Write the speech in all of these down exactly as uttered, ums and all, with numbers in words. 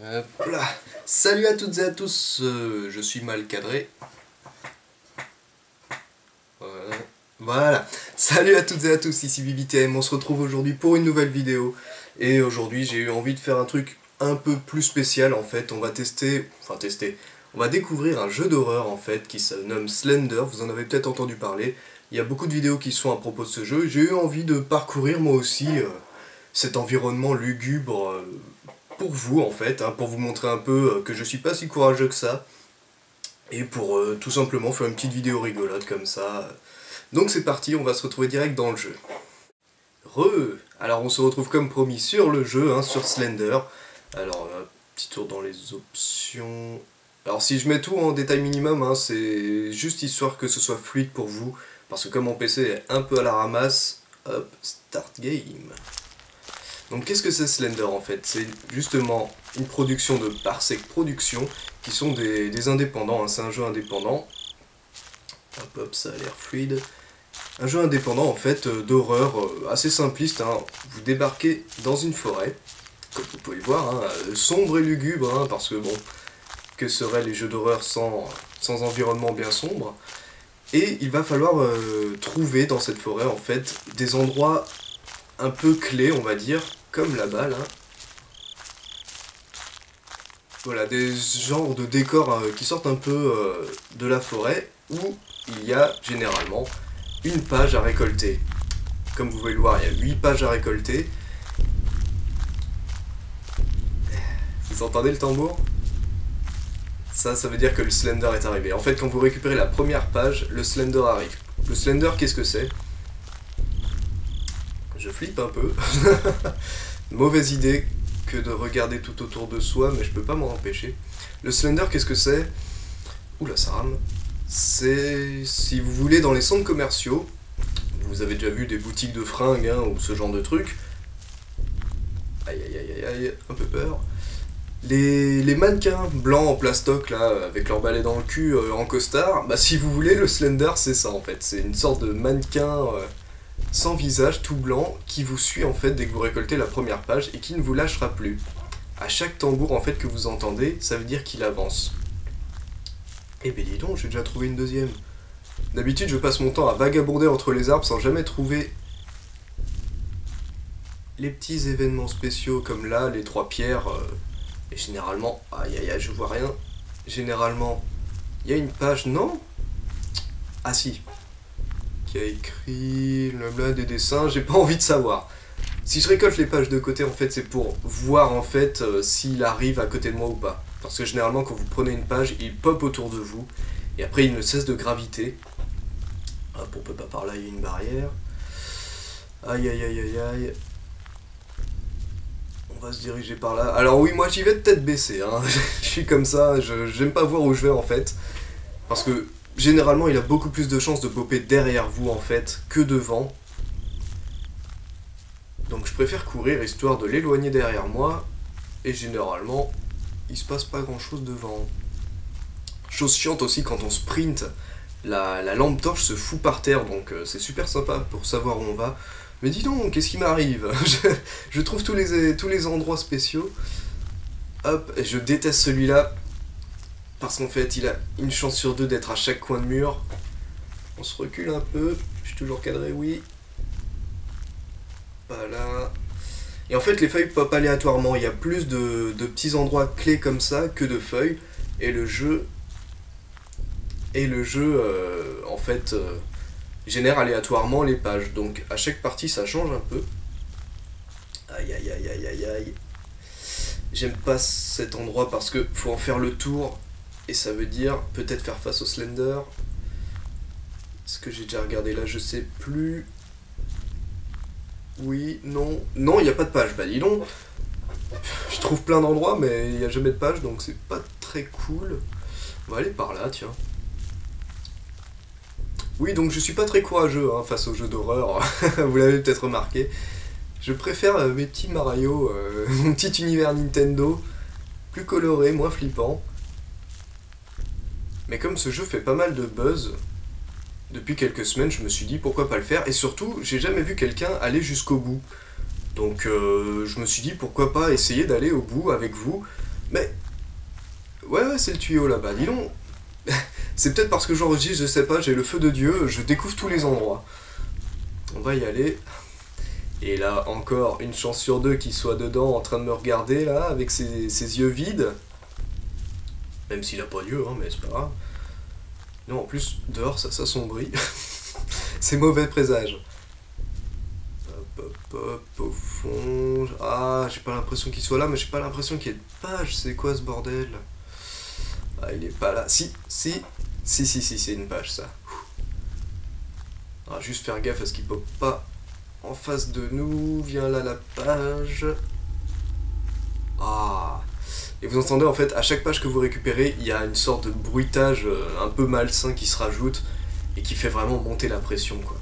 Hop là. Salut à toutes et à tous, euh, je suis mal cadré. Voilà. Voilà. Salut à toutes et à tous, ici VivTM, on se retrouve aujourd'hui pour une nouvelle vidéo. Et aujourd'hui j'ai eu envie de faire un truc un peu plus spécial en fait. On va tester, enfin tester, on va découvrir un jeu d'horreur en fait qui se nomme Slender, vous en avez peut-être entendu parler. Il y a beaucoup de vidéos qui sont à propos de ce jeu. J'ai eu envie de parcourir moi aussi euh, cet environnement lugubre euh, pour vous en fait, hein, pour vous montrer un peu euh, que je suis pas si courageux que ça. Et pour euh, tout simplement faire une petite vidéo rigolote comme ça. Donc c'est parti, on va se retrouver direct dans le jeu. Re Alors on se retrouve comme promis sur le jeu, hein, sur Slender. Alors, euh, petit tour dans les options... Alors si je mets tout en détail minimum, hein, c'est juste histoire que ce soit fluide pour vous. Parce que comme mon P C est un peu à la ramasse, hop, start game. Donc qu'est-ce que c'est Slender en fait? C'est justement une production de Parsec Productions, qui sont des, des indépendants, hein, c'est un jeu indépendant. Hop hop, ça a l'air fluide. Un jeu indépendant en fait euh, d'horreur euh, assez simpliste, hein. Vous débarquez dans une forêt, comme vous pouvez le voir, hein, euh, sombre et lugubre, hein, parce que bon, que seraient les jeux d'horreur sans, sans environnement bien sombre. Et il va falloir euh, trouver dans cette forêt en fait des endroits un peu clés, on va dire, comme là-bas là. Voilà, des genres de décors euh, qui sortent un peu euh, de la forêt, où il y a généralement une page à récolter. Comme vous pouvez le voir, il y a huit pages à récolter. Vous entendez le tambour? Ça, ça veut dire que le Slender est arrivé. En fait, quand vous récupérez la première page, le Slender arrive. Le Slender, qu'est-ce que c'est? Je flippe un peu. Mauvaise idée que de regarder tout autour de soi, mais je peux pas m'en empêcher. Le Slender, qu'est-ce que c'est? Oula, ça rame. C'est, si vous voulez, dans les centres commerciaux, vous avez déjà vu des boutiques de fringues, hein, ou ce genre de trucs. Aïe aïe aïe aïe aïe, un peu peur. Les, les mannequins blancs en plastoc, là, avec leur balai dans le cul, euh, en costard, bah si vous voulez, le Slender, c'est ça, en fait. C'est une sorte de mannequin euh, sans visage, tout blanc, qui vous suit, en fait, dès que vous récoltez la première page, et qui ne vous lâchera plus. À chaque tambour, en fait, que vous entendez, ça veut dire qu'il avance. Eh ben dis donc, j'ai déjà trouvé une deuxième. D'habitude, je passe mon temps à vagabonder entre les arbres sans jamais trouver les petits événements spéciaux, comme là, les trois pierres... Euh, Et généralement, aïe aïe aïe, je vois rien. Généralement, il y a une page, non? Ah si. Qui a écrit, blabla, des dessins, j'ai pas envie de savoir. Si je récolte les pages de côté, en fait, c'est pour voir, en fait, euh, s'il arrive à côté de moi ou pas. Parce que généralement, quand vous prenez une page, il pop autour de vous. Et après, il ne cesse de graviter. Hop, on peut pas par là, il y a une barrière. Aïe aïe aïe aïe aïe. On va se diriger par là. Alors oui, moi j'y vais de tête baissée, hein. Je suis comme ça, je j'aime pas voir où je vais en fait. Parce que généralement il a beaucoup plus de chances de popper derrière vous en fait que devant. Donc je préfère courir histoire de l'éloigner derrière moi. Et généralement, il se passe pas grand chose devant. Chose chiante aussi quand on sprint, la, la lampe torche se fout par terre, donc euh, c'est super sympa pour savoir où on va. Mais dis donc, qu'est-ce qui m'arrive? je, je trouve tous les, tous les endroits spéciaux. Hop, et je déteste celui-là. Parce qu'en fait, il a une chance sur deux d'être à chaque coin de mur. On se recule un peu. Je suis toujours cadré, oui. Voilà. Et en fait, les feuilles pop aléatoirement. Il y a plus de, de petits endroits clés comme ça que de feuilles. Et le jeu... Et le jeu, euh, en fait... Euh, génère aléatoirement les pages, donc à chaque partie ça change un peu. Aïe aïe aïe aïe aïe aïe. J'aime pas cet endroit parce que faut en faire le tour, et ça veut dire peut-être faire face au Slender. Est-ce que j'ai déjà regardé là? Je sais plus. Oui, non. Non, il n'y a pas de page, bah dis donc. Je trouve plein d'endroits, mais il n'y a jamais de page, donc c'est pas très cool. On va aller par là, tiens. Oui, donc je suis pas très courageux hein, face aux jeux d'horreur, vous l'avez peut-être remarqué. Je préfère euh, mes petits Mario, euh, mon petit univers Nintendo, plus coloré, moins flippant. Mais comme ce jeu fait pas mal de buzz, depuis quelques semaines, je me suis dit pourquoi pas le faire. Et surtout, j'ai jamais vu quelqu'un aller jusqu'au bout. Donc euh, je me suis dit pourquoi pas essayer d'aller au bout avec vous. Mais... Ouais, ouais, c'est le tuyau là-bas, dis donc. C'est peut-être parce que j'enregistre, je sais pas, j'ai le feu de Dieu, je découvre tous les endroits. On va y aller. Et là, encore, une chance sur deux qu'il soit dedans, en train de me regarder, là, avec ses, ses yeux vides. Même s'il a pas d'yeux, hein, mais c'est pas grave. Non, en plus, dehors, ça s'assombrit. C'est mauvais présage. Hop, hop, hop, au fond... Ah, j'ai pas l'impression qu'il soit là, mais j'ai pas l'impression qu'il y ait de page. C'est quoi ce bordel? Ah, il est pas là. Si, si, si, si, si, c'est une page, ça. Ah, juste faire gaffe à ce qu'il pop pas en face de nous. Viens là, la page. Ah. Et vous entendez, en fait, à chaque page que vous récupérez, il y a une sorte de bruitage un peu malsain qui se rajoute et qui fait vraiment monter la pression, quoi.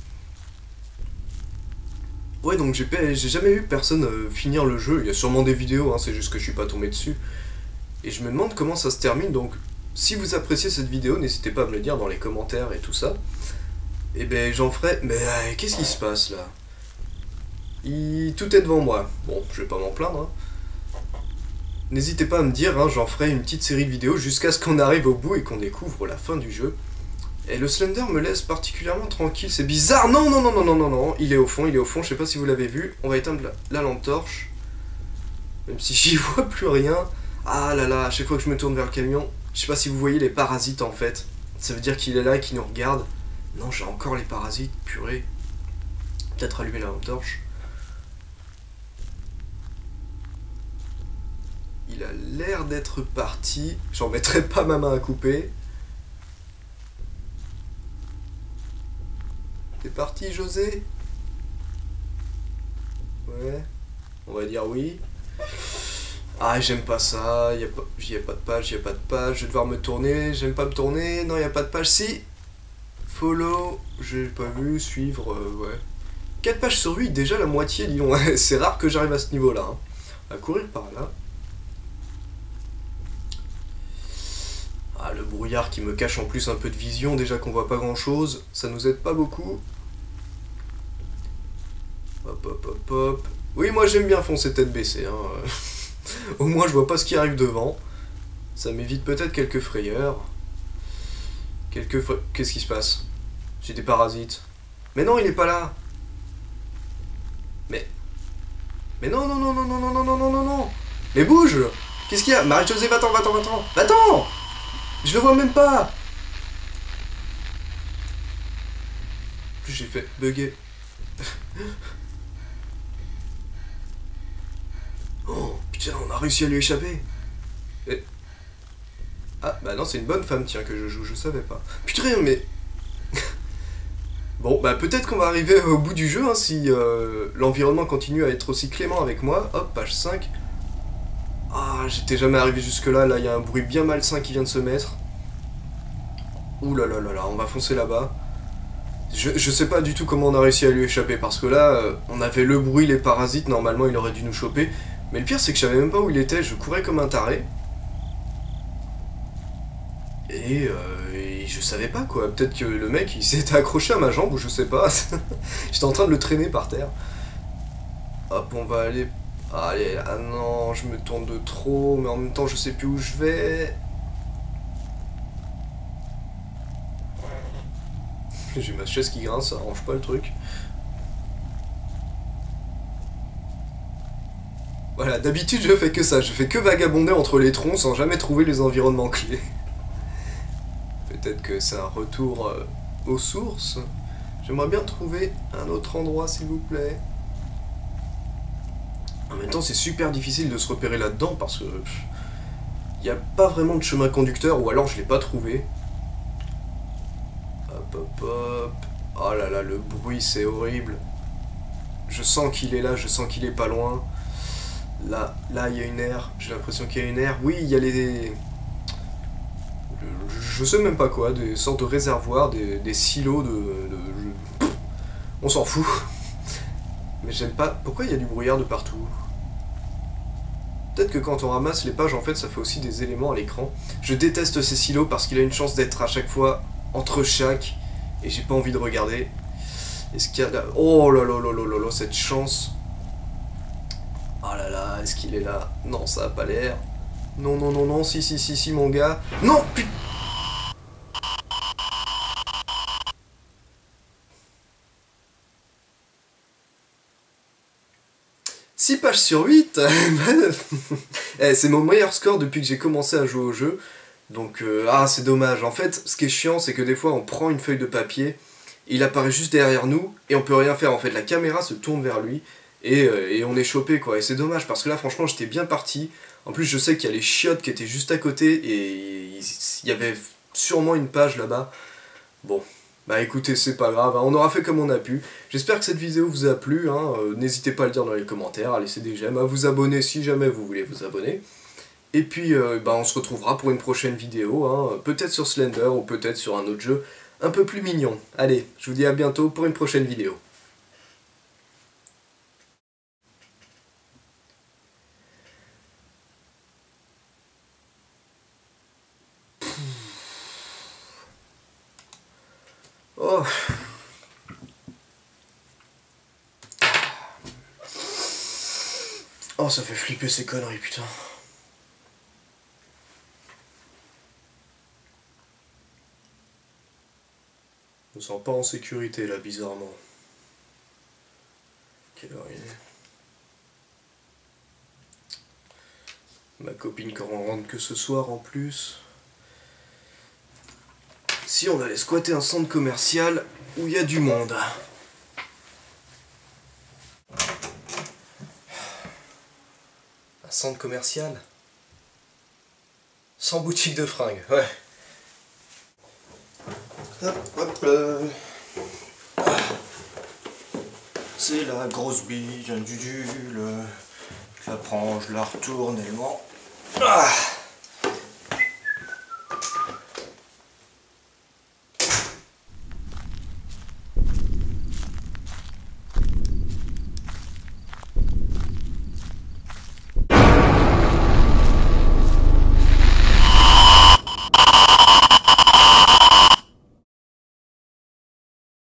Ouais, donc j'ai j'ai jamais vu personne euh, finir le jeu. Il y a sûrement des vidéos, hein, c'est juste que je suis pas tombé dessus. Et je me demande comment ça se termine, donc si vous appréciez cette vidéo, n'hésitez pas à me le dire dans les commentaires et tout ça. Et ben j'en ferai... Mais euh, qu'est-ce qui se passe là? Il... Tout est devant moi. Bon, je vais pas m'en plaindre, hein. N'hésitez pas à me dire, hein, j'en ferai une petite série de vidéos jusqu'à ce qu'on arrive au bout et qu'on découvre la fin du jeu. Et le Slender me laisse particulièrement tranquille, c'est bizarre. Non, non, non, non, non, non, non, il est au fond, il est au fond, je sais pas si vous l'avez vu. On va éteindre la, la lampe torche. Même si j'y vois plus rien. Ah là là, à chaque fois que je me tourne vers le camion, je sais pas si vous voyez les parasites en fait. Ça veut dire qu'il est là et qu'il nous regarde. Non, j'ai encore les parasites, purée. Peut-être allumer la lampe torche. Il a l'air d'être parti. J'en mettrai pas ma main à couper. T'es parti, José? Ouais. On va dire oui. Ah, j'aime pas ça. Il n'y a, a pas de page, il n'y a pas de page. Je vais devoir me tourner. J'aime pas me tourner. Non, il n'y a pas de page. Si. Follow. J'ai pas vu. Suivre. Euh, ouais. quatre pages sur huit. Déjà la moitié, dis donc. C'est rare que j'arrive à ce niveau-là. Hein. On va courir par là. Ah, le brouillard qui me cache en plus un peu de vision, déjà qu'on voit pas grand chose, ça nous aide pas beaucoup. Hop hop hop hop. Oui, moi j'aime bien foncer tête baissée, hein. Au moins je vois pas ce qui arrive devant. Ça m'évite peut-être quelques frayeurs. Quelques fra... Qu'est-ce qui se passe? J'ai des parasites. Mais non, il est pas là. Mais... Mais non, non, non, non, non, non, non, non, non, non, non. Mais bouge. Qu'est-ce qu'il y a? Marie-Josée, va-t'en, va-t'en, va-t'en. Va-t'en. Je le vois même pas. En plus j'ai fait bugger. Oh putain, on a réussi à lui échapper. Et... Ah bah non, c'est une bonne femme, tiens, que je joue, je savais pas. Putain, mais... Bon, bah peut-être qu'on va arriver au bout du jeu, hein, si euh, l'environnement continue à être aussi clément avec moi. Hop, page cinq. Ah, j'étais jamais arrivé jusque là, là il y a un bruit bien malsain qui vient de se mettre. Ouh là là là là, on va foncer là-bas. Je, je sais pas du tout comment on a réussi à lui échapper, parce que là, euh, on avait le bruit, les parasites, normalement il aurait dû nous choper. Mais le pire c'est que je savais même pas où il était, je courais comme un taré. Et, euh, et je savais pas quoi, peut-être que le mec il s'était accroché à ma jambe ou je sais pas. J'étais en train de le traîner par terre. Hop, on va aller... Allez, ah non, je me tourne de trop, mais en même temps je sais plus où je vais. J'ai ma chaise qui grince, ça arrange pas le truc. Voilà, d'habitude je fais que ça, je fais que vagabonder entre les troncs sans jamais trouver les environnements clés. Peut-être que c'est un retour euh, aux sources. J'aimerais bien trouver un autre endroit s'il vous plaît. En même temps c'est super difficile de se repérer là-dedans parce que... Il n'y a pas vraiment de chemin conducteur ou alors je l'ai pas trouvé. Hop hop hop. Oh là là, le bruit c'est horrible. Je sens qu'il est là, je sens qu'il est pas loin. Là, là il y a une aire, j'ai l'impression qu'il y a une aire. Oui, il y a les... Je sais même pas quoi, des sortes de réservoirs, des, des silos de... de... On s'en fout. Mais j'aime pas... Pourquoi il y a du brouillard de partout? Peut-être que quand on ramasse les pages, en fait, ça fait aussi des éléments à l'écran. Je déteste ces silos parce qu'il a une chance d'être à chaque fois entre chaque, et j'ai pas envie de regarder. Est-ce qu'il y a là... Oh là là là là là là, cette chance. Oh là là, est-ce qu'il est là? Non, ça a pas l'air. Non, non, non, non, si, si, si, si, mon gars. Non, putain. six pages sur huit. eh, c'est mon meilleur score depuis que j'ai commencé à jouer au jeu. Donc, euh, ah, c'est dommage. En fait, ce qui est chiant, c'est que des fois, on prend une feuille de papier, il apparaît juste derrière nous, et on peut rien faire. En fait, la caméra se tourne vers lui, et, euh, et on est chopé, quoi. Et c'est dommage, parce que là, franchement, j'étais bien parti. En plus, je sais qu'il y a les chiottes qui étaient juste à côté, et il y avait sûrement une page là-bas. Bon. Bah écoutez, c'est pas grave, hein, on aura fait comme on a pu. J'espère que cette vidéo vous a plu, hein. euh, n'hésitez pas à le dire dans les commentaires, à laisser des j'aime, à vous abonner si jamais vous voulez vous abonner. Et puis euh, bah, on se retrouvera pour une prochaine vidéo, hein, peut-être sur Slender ou peut-être sur un autre jeu un peu plus mignon. Allez, je vous dis à bientôt pour une prochaine vidéo. Oh. Oh, ça fait flipper ces conneries, putain. Je me sens pas en sécurité là, bizarrement. Quelle heure il est? Ma copine quand on rentre que ce soir en plus. Si on allait squatter un centre commercial où il y a du monde. Un centre commercial sans boutique de fringues, ouais. Hop, hop, euh. C'est la grosse bille, un dudule. Je la prends, je la retourne, elle ment. Ah.